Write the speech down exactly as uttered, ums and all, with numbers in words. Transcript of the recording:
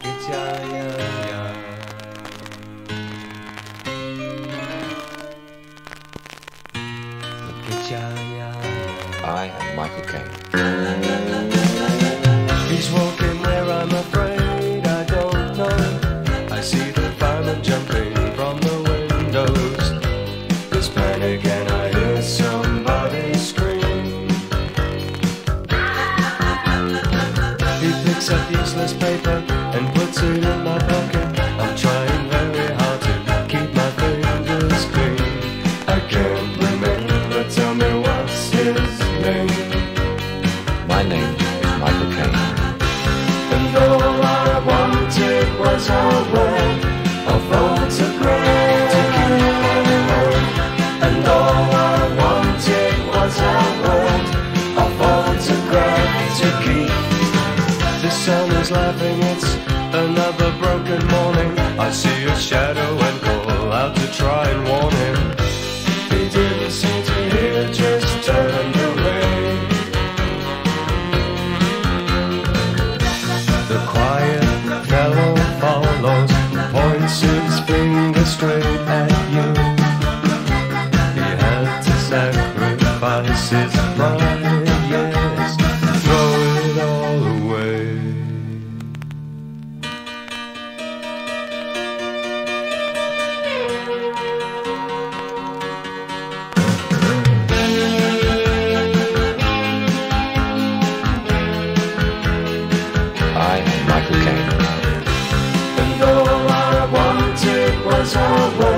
at ya, ya, ya. Look at ya, ya, ya. I am Michael Caine. He's walking where I'm afraid I don't know. I see the firemen jumping from the windows. There's panic and I hear somebody scream. He picks up useless paper and puts it in my pocket. I'm trying very hard to keep my fingers clean. I can't remember, tell me what's his name. My name is Michael Caine. And all I wanted was a word, a photograph to keep on home. And all I wanted was a word, a photograph to keep. The sun is laughing, it's another broken morning. I see a shadow and call out to try and warn him. He didn't seem to hear, just turned away. The quiet fellow follows, points his finger straight at you. He had to sacrifice his pride, yes, throw it all away. I am Michael Caine. And all I wanted was a word.